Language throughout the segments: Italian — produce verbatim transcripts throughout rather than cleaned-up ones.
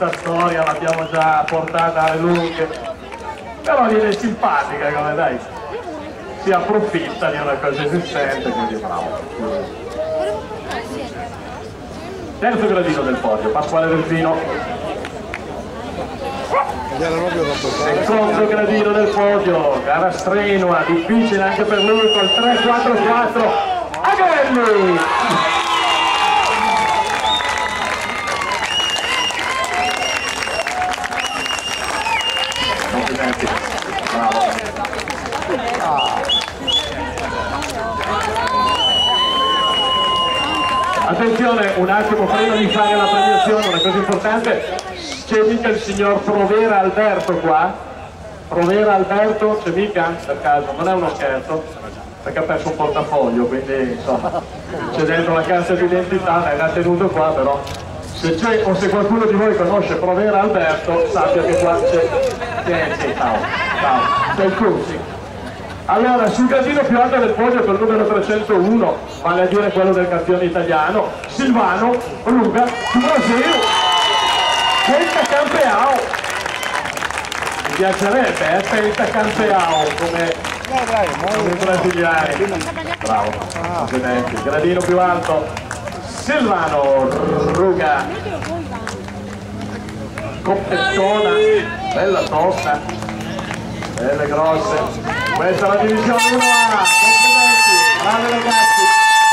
questa storia l'abbiamo già portata alle lunghe, però viene simpatica, come dai, si approfitta di una cosa esistente, quindi bravo. Terzo gradino del podio, Pasquale Delfino. Secondo gradino del podio, gara strenua, difficile anche per lui col tre quattro quattro, Agnelli! Complimenti, bravo. Attenzione, un attimo prima di fare la premiazione, una cosa importante, c'è mica il signor Provera Alberto qua? Provera Alberto, c'è mica? Per caso, non è uno scherzo, perché ha perso un portafoglio, quindi insomma, c'è dentro la carta d'identità, l'ha tenuto qua, però se c'è o se qualcuno di voi conosce Provera Alberto, sappia che qua c'è, c'è, c'è, ciao, ciao, c'è il Cursi. Allora, sul gradino più alto del podio col numero trecentouno, vale a dire quello del campione italiano, Silvano Ruga du Brasil. Pentacampeao, mi piacerebbe, eh? Pentacampeao come, come i brasiliani. Bravo, complimenti. Gradino più alto, Silvano Ruga, coppettona, bella tosta, belle grosse. Questa è la divisione uno A, complimenti, bravi ragazzi.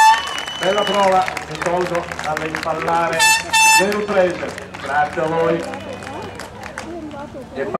Bella prova, mi tolgo dalle impallare. Zero prese. Grazie a voi.